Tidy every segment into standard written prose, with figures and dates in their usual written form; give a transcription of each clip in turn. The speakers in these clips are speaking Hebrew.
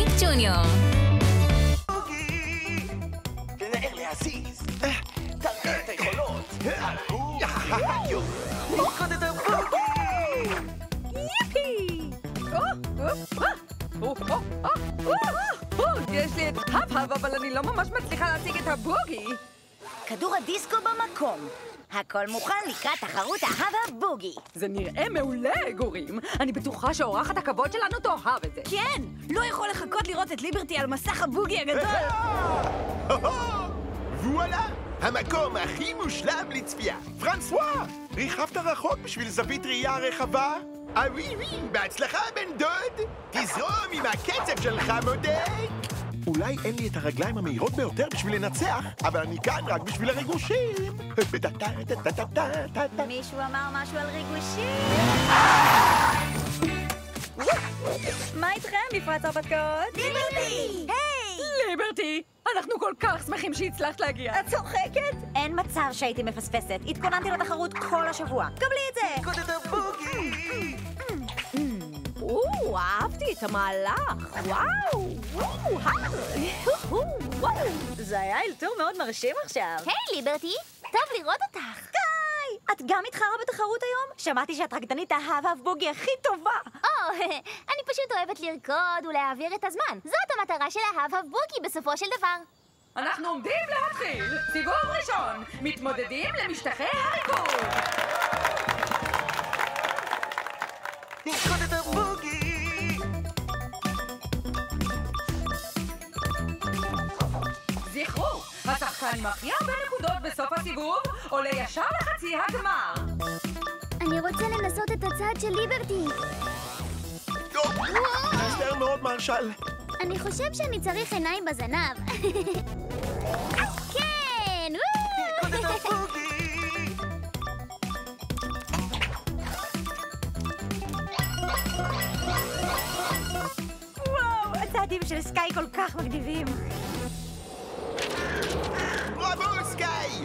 ג'וניור. תנער להזיז. תראה את היכולות. נרקוד את הבוגי. יפי! יש לי את הבהב, אבל אני לא ממש מצליחה להשיג את הבוגי. כדור הדיסקו במקום. הכל מוכן לקראת תחרות ההב הבוגי. זה נראה מעולה, גורים. אני בטוחה שאורחת הכבוד שלנו תאהב את זה. כן, לא יכול לחכות לראות את ליברטי על מסך הבוגי הגדול. וואלה, המקום הכי מושלם לצפייה. פרנסואה, ריחבת רחוק בשביל זווית ראייה רחבה? ווי ווי, בהצלחה בן דוד. תזרום עם הקצב שלך, מודק. אולי אין לי את הרגליים המהירות ביותר בשביל לנצח, אבל אני כאן רק בשביל הריגושים. מישהו אמר משהו על ריגושים? מה איתכם, מפרץ הרפתקאות? ליברטי! היי! ליברטי, אנחנו כל כך שמחים שהצלחת להגיע. את צוחקת? אין מצב שהייתי מפספסת. התכוננתי לתחרות כל השבוע. קבלי את זה! נרקוד את הבוגי! אהבתי את המהלך. וואו! זה היה אלתור מאוד מרשים עכשיו. היי, ליברטי, טוב לראות אותך. קיי! את גם מתחרה בתחרות היום? שמעתי שאת רקדנית ההב בוגי הכי טובה. אני פשוט אוהבת לרקוד ולהעביר את הזמן. זאת המטרה של ההב בוגי בסופו של דבר. אנחנו עומדים להתחיל. סיבוב ראשון. מתמודדים למשטחי הריקוד. נרקוד את הבוגי! זכרו, השחקן עם הכי הרבה נקודות בסוף הסיבוב עולה ישר לחצי הגמר. אני רוצה לנסות את הצד של ליברטי. מצטער מאוד, מרשל. אני חושב שאני צריך עיניים בזנב. כן! נרקוד את הבוגי! וואו, הצעדים של סקאי כל כך מגניבים. בראבו, סקאי!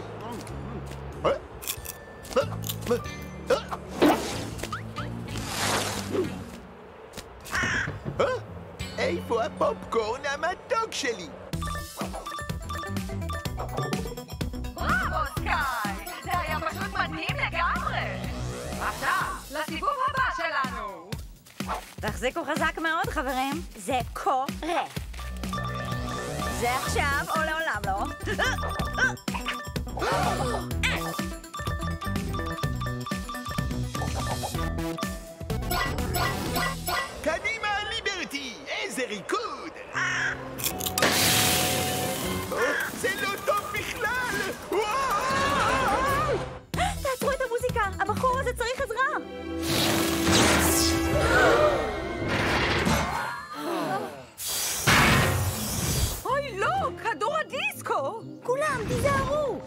איפה הפופקורן המתוק שלי? בראבו, סקאי! זה היה פשוט מדהים לגמרי! עכשיו, לסיבוב הבא שלנו! תחזיקו חזק מאוד, חברים. זה קורה. זה עכשיו או לעולם לא. קדימה, ליברטי! איזה ריקוד! זה לא טוב בכלל! תעצרו את המוזיקה, הבחור הזה צריך עזרה. אוי לא, כדור הדיסקו! כולם, תיזהרו.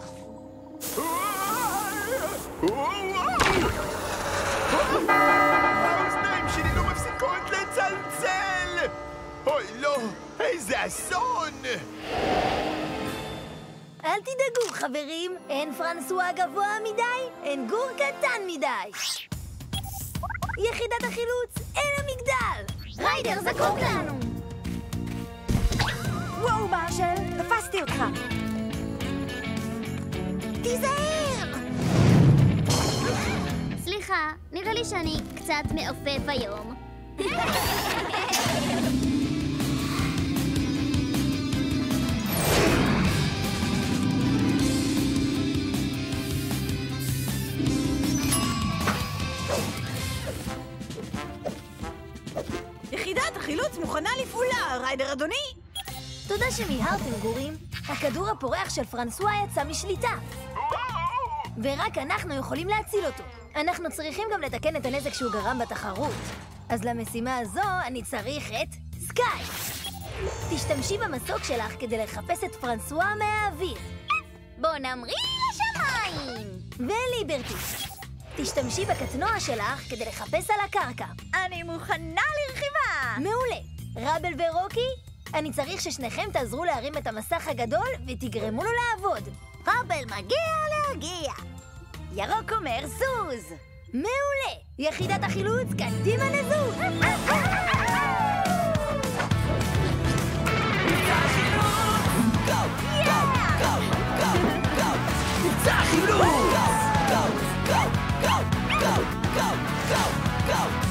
האוזניים שלי לא מפסיקות לצלצל! אוי לא, איזה אסון! אל תדאגו, חברים. אין פרנסואה גבוה מדי, אין גור קטן מדי. יחידת החילוץ אל המגדל. ריידר זקוק לנו. וואו, מרשל, תפסתי אותך. תיזהר! סליחה, נראה לי שאני קצת מעופף היום. יחידת החילוץ מוכנה לפעולה, ריידר אדוני. תודה שמיהרתם, גורים. הכדור הפורח של פרנסואה יצא משליטה. ורק אנחנו יכולים להציל אותו. אנחנו צריכים גם לתקן את הנזק שהוא גרם בתחרות. אז למשימה הזו אני צריך את סקאי. תשתמשי במסוק שלך כדי לחפש את פרנסואה מהאוויר. בוא נמריא לשמיים! וליברטי, תשתמשי בקטנוע שלך כדי לחפש על הקרקע. אני מוכנה לרכיבה! מעולה. רבל ורוקי, אני צריך ששניכם תעזרו להרים את המסך הגדול ותגרמו לו לעבוד. רבל מגיע להגיע. ירוק אומר זוז. מעולה. יחידת החילוץ, קדימה נזוז. go, go!